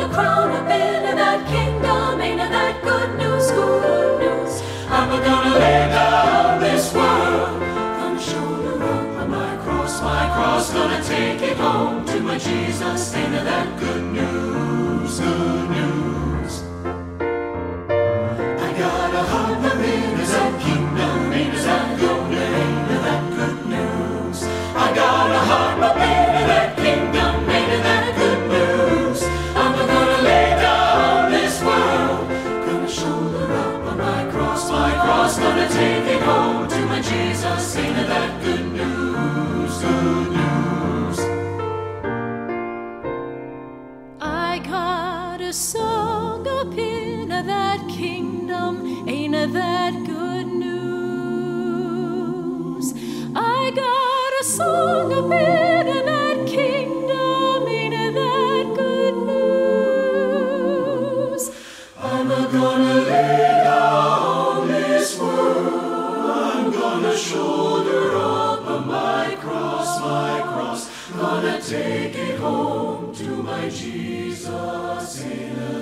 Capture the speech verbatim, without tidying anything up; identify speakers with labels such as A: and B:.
A: crown up into that kingdom. Ain't it that good news, good news? I'm gonna lay down this world, gonna shoulder up my cross, my cross, gonna take it home to my Jesus. Ain't it that good news, good news? I got a heart that is that kingdom, ain't it that good, ain't it that good news? I got a heart that is that kingdom, ain't it that good news? I'm gonna lay down this world, gonna shoulder up my cross, my cross, gonna take it home to my Jesus. Ain't it that good news, good news? I got a song up in that kingdom, ain't it that good news? I got a song up in that kingdom, ain't it that good news? I'm gonna lay down this world, I'm gonna shoulder up my cross, my cross, gonna take it home to my Jesus.